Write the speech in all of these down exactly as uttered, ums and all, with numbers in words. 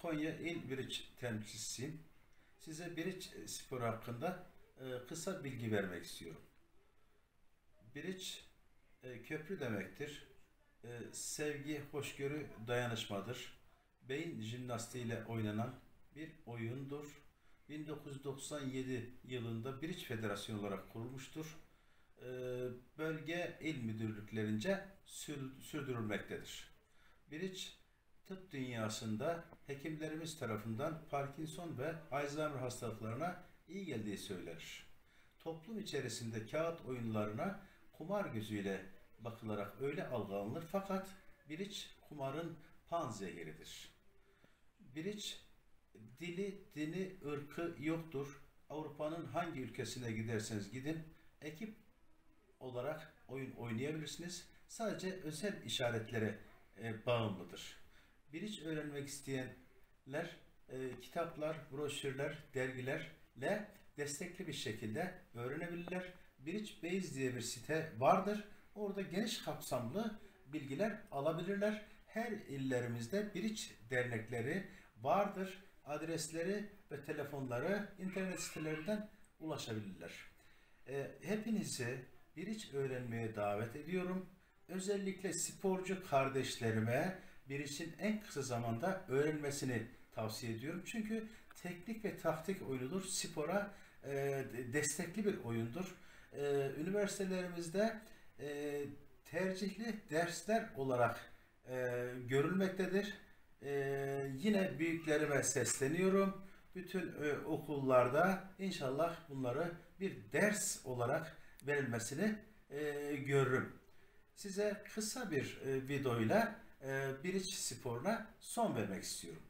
Konya İl Biriç temsilcisiyim. Size Biriç sporu hakkında e, kısa bilgi vermek istiyorum. Biriç e, köprü demektir. E, sevgi, hoşgörü, dayanışmadır. Beyin jimnastiğiyle oynanan bir oyundur. bin dokuz yüz doksan yedi yılında Biriç Federasyonu olarak kurulmuştur. E, bölge il müdürlüklerince sür, sürdürülmektedir. Biriç tıp dünyasında hekimlerimiz tarafından Parkinson ve Alzheimer hastalıklarına iyi geldiği söylenir. Toplum içerisinde kağıt oyunlarına kumar gözüyle bakılarak öyle algılanır, fakat Biriç kumarın panzehiridir. Biriç dili, dini, ırkı yoktur. Avrupa'nın hangi ülkesine giderseniz gidin, ekip olarak oyun oynayabilirsiniz. Sadece özel işaretlere e, bağımlıdır. Biriç öğrenmek isteyenler e, kitaplar, broşürler, dergilerle destekli bir şekilde öğrenebilirler. Biriç Base diye bir site vardır. Orada geniş kapsamlı bilgiler alabilirler. Her illerimizde Biriç dernekleri vardır. Adresleri ve telefonları internet sitelerinden ulaşabilirler. E, hepinizi Biriç öğrenmeye davet ediyorum. Özellikle sporcu kardeşlerime Biriç'in en kısa zamanda öğrenmesini tavsiye ediyorum. Çünkü teknik ve taktik oyunudur. Spora e, destekli bir oyundur. E, üniversitelerimizde e, tercihli dersler olarak e, görülmektedir. E, yine büyüklerime sesleniyorum. Bütün e, okullarda inşallah bunları bir ders olarak verilmesini e, görürüm. Size kısa bir e, videoyla e, Biriç sporuna son vermek istiyorum.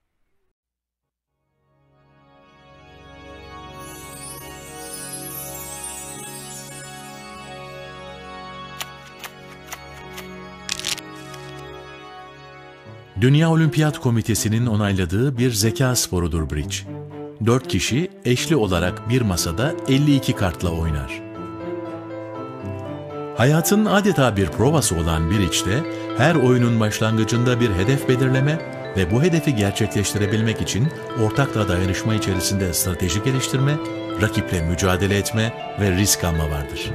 Dünya Olimpiyat Komitesi'nin onayladığı bir zeka sporudur Bridge. Dört kişi eşli olarak bir masada elli iki kartla oynar. Hayatın adeta bir provası olan Biriç'te her oyunun başlangıcında bir hedef belirleme ve bu hedefi gerçekleştirebilmek için ortakla dayanışma içerisinde strateji geliştirme, rakiple mücadele etme ve risk alma vardır.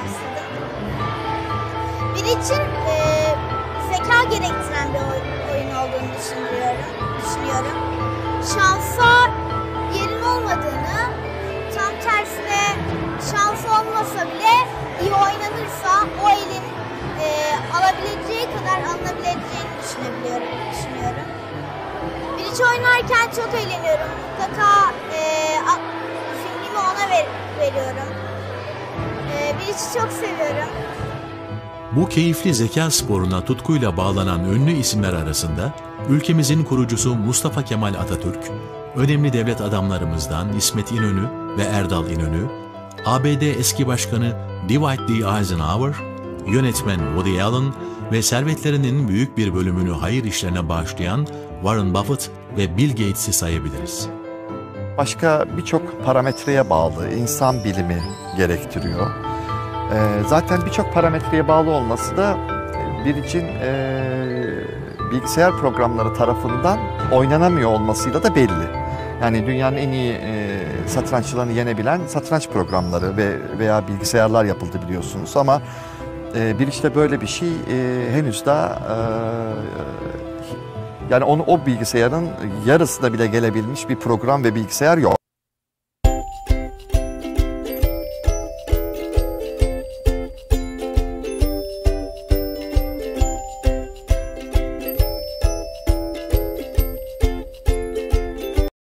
Biriç'in e, zeka gerektiren bir oyun olduğunu düşünüyorum. düşünüyorum. Şansa yerin olmadığını, tam tersine şans olmasa bile iyi oynanırsa o elin e, alabileceği kadar alınabileceğini düşünebiliyorum, düşünüyorum. Biriç oynarken çok eğleniyorum. Mutlaka e, zihnimi ona ver, veriyorum. E, Biriç'i çok seviyorum. Bu keyifli zeka sporuna tutkuyla bağlanan ünlü isimler arasında ülkemizin kurucusu Mustafa Kemal Atatürk, önemli devlet adamlarımızdan İsmet İnönü ve Erdal İnönü, A B D eski başkanı Dwight D. Eisenhower, yönetmen Woody Allen ve servetlerinin büyük bir bölümünü hayır işlerine bağışlayan Warren Buffett ve Bill Gates'i sayabiliriz. Başka birçok parametreye bağlı insan bilimi gerektiriyor. Ee, zaten birçok parametreye bağlı olması da Biriç'in e, bilgisayar programları tarafından oynanamıyor olmasıyla da belli. Yani dünyanın en iyi e, satranççılarını yenebilen satranç programları ve veya bilgisayarlar yapıldı biliyorsunuz, ama e, Biriç'te böyle bir şey e, henüz daha e, yani onu o bilgisayarın yarısına bile gelebilmiş bir program ve bilgisayar yok.